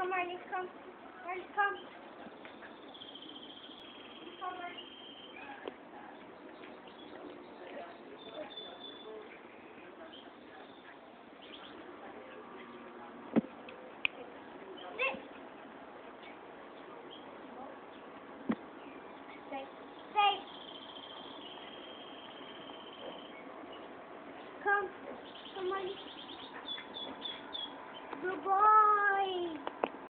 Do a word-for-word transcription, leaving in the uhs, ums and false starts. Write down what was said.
Come, Marley, come. Marley, come. Come, Marley. Sit. Stay. Stay. Come. Come, Marley. Good boy.